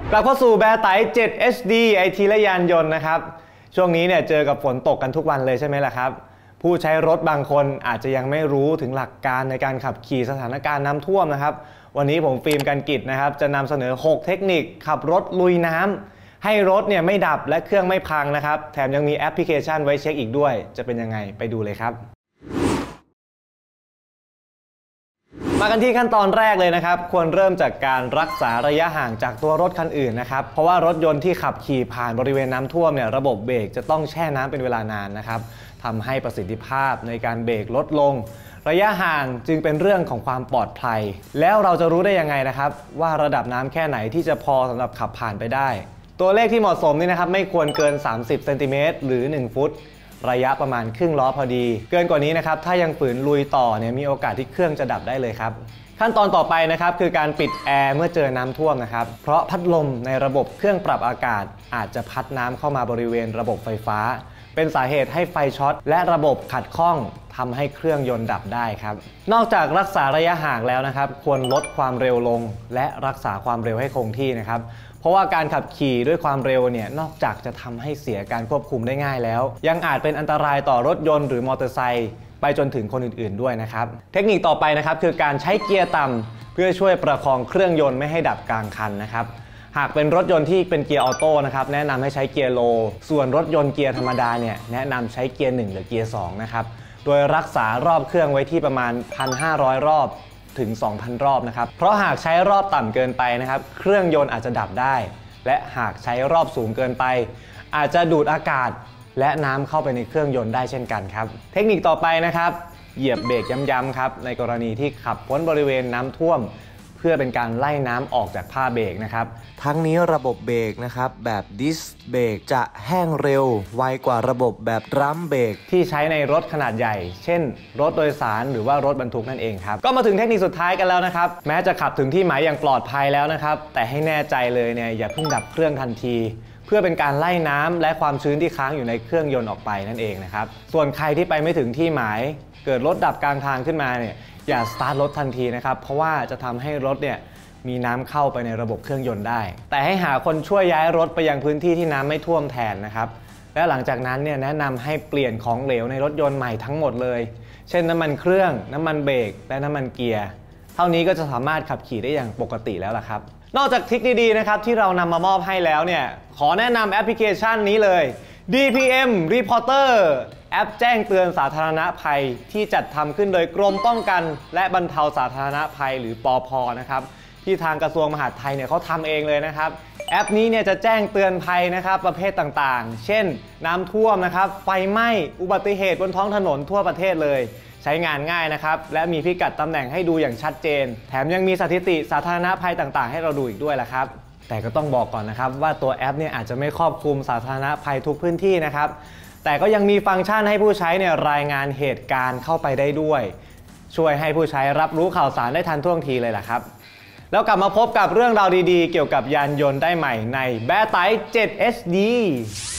กลับเข้าสู่แบร์ไต 7 HD ไอทีและยานยนต์นะครับช่วงนี้เนี่ยเจอกับฝนตกกันทุกวันเลยใช่ไหมล่ะครับผู้ใช้รถบางคนอาจจะยังไม่รู้ถึงหลักการในการขับขี่สถานการณ์น้ำท่วมนะครับวันนี้ผมฟิล์มกันกิจนะครับจะนำเสนอ6เทคนิคขับรถลุยน้ำให้รถเนี่ยไม่ดับและเครื่องไม่พังนะครับแถมยังมีแอปพลิเคชันไว้เช็คอีกด้วยจะเป็นยังไงไปดูเลยครับมากันที่ขั้นตอนแรกเลยนะครับควรเริ่มจากการรักษาระยะห่างจากตัวรถคันอื่นนะครับเพราะว่ารถยนต์ที่ขับขี่ผ่านบริเวณน้ำท่วมเนี่ยระบบเบรกจะต้องแช่น้ำเป็นเวลานานนะครับทำให้ประสิทธิภาพในการเบรกลดลงระยะห่างจึงเป็นเรื่องของความปลอดภัยแล้วเราจะรู้ได้ยังไงนะครับว่าระดับน้ำแค่ไหนที่จะพอสำหรับขับผ่านไปได้ตัวเลขที่เหมาะสมนี่นะครับไม่ควรเกิน30 เซนติเมตรหรือ1 ฟุตระยะประมาณครึ่งล้อพอดีเกินกว่านี้นะครับถ้ายังฝืนลุยต่อเนี่ยมีโอกาสที่เครื่องจะดับได้เลยครับขั้นตอนต่อไปนะครับคือการปิดแอร์เมื่อเจอน้ำท่วมนะครับเพราะพัดลมในระบบเครื่องปรับอากาศอาจจะพัดน้ำเข้ามาบริเวณระบบไฟฟ้าเป็นสาเหตุให้ไฟช็อตและระบบขัดข้องทำให้เครื่องยนต์ดับได้ครับนอกจากรักษาระยะห่างแล้วนะครับควรลดความเร็วลงและรักษาความเร็วให้คงที่นะครับเพราะว่าการขับขี่ด้วยความเร็วเนี่ยนอกจากจะทำให้เสียการควบคุมได้ง่ายแล้วยังอาจเป็นอันตรายต่อรถยนต์หรือมอเตอร์ไซค์ไปจนถึงคนอื่นๆด้วยนะครับเทคนิคต่อไปนะครับคือการใช้เกียร์ต่ำเพื่อช่วยประคองเครื่องยนต์ไม่ให้ดับกลางคันนะครับหากเป็นรถยนต์ที่เป็นเกียร์ออโต้นะครับแนะนำให้ใช้เกียร์โลส่วนรถยนต์เกียร์ธรรมดาเนี่ยแนะนำใช้เกียร์1หรือเกียร์2นะครับโดยรักษารอบเครื่องไว้ที่ประมาณ 1,500 รอบถึง 2,000 รอบนะครับเพราะหากใช้รอบต่ำเกินไปนะครับเครื่องยนต์อาจจะดับได้และหากใช้รอบสูงเกินไปอาจจะดูดอากาศและน้ำเข้าไปในเครื่องยนต์ได้เช่นกันครับเทคนิคต่อไปนะครับเหยียบเบรกย้ำๆครับในกรณีที่ขับพ้นบริเวณน้ำท่วมเพื่อเป็นการไล่น้ำออกจากผ้าเบรกนะครับทั้งนี้ระบบเบรกนะครับแบบดิสเบรกจะแห้งเร็วไวกว่าระบบแบบดรัมเบรกที่ใช้ในรถขนาดใหญ่เช่นรถโดยสารหรือว่ารถบรรทุกนั่นเองครับก็มาถึงเทคนิคสุดท้ายกันแล้วนะครับแม้จะขับถึงที่หมายอย่างปลอดภัยแล้วนะครับแต่ให้แน่ใจเลยเนี่ยอย่าเพิ่งดับเครื่องทันทีเพื่อเป็นการไล่น้ำและความชื้นที่ค้างอยู่ในเครื่องยนต์ออกไปนั่นเองนะครับส่วนใครที่ไปไม่ถึงที่หมายเกิดรถดับกลางทางขึ้นมาเนี่ยอย่าสตาร์ทรถทันทีนะครับเพราะว่าจะทำให้รถเนี่ยมีน้ำเข้าไปในระบบเครื่องยนต์ได้แต่ให้หาคนช่วยย้ายรถไปยังพื้นที่ที่น้ำไม่ท่วมแทนนะครับและหลังจากนั้นเนี่ยแนะนำให้เปลี่ยนของเหลวในรถยนต์ใหม่ทั้งหมดเลยเช่นน้ำมันเครื่องน้ำมันเบรกและน้ำมันเกียร์เท่านี้ก็จะสามารถขับขี่ได้อย่างปกติแล้วล่ะครับนอกจากทริคดีๆนะครับที่เรานำมามอบให้แล้วเนี่ยขอแนะนำแอปพลิเคชันนี้เลย DPM Reporter แอปแจ้งเตือนสาธารณภัยที่จัดทำขึ้นโดยกรมป้องกันและบรรเทาสาธารณภัยหรือปภ.นะครับที่ทางกระทรวงมหาดไทยเนี่ยเขาทำเองเลยนะครับแอปนี้เนี่ยจะแจ้งเตือนภัยนะครับประเภทต่างๆเช่นน้ำท่วมนะครับไฟไหม้อุบัติเหตุบนท้องถนนทั่วประเทศเลยใช้งานง่ายนะครับและมีพิกัดตำแหน่งให้ดูอย่างชัดเจนแถมยังมีสถิติสาธารณภัยต่างๆให้เราดูอีกด้วยล่ะครับแต่ก็ต้องบอกก่อนนะครับว่าตัวแอปเนี่ยอาจจะไม่ครอบคลุมสาธารณภัยทุกพื้นที่นะครับแต่ก็ยังมีฟังก์ชันให้ผู้ใช้เนี่ยรายงานเหตุการณ์เข้าไปได้ด้วยช่วยให้ผู้ใช้รับรู้ข่าวสารได้ทันท่วงทีเลยล่ะครับแล้วกลับมาพบกับเรื่องราวดีๆเกี่ยวกับยานยนต์ได้ใหม่ในแบร์ไต 7 HD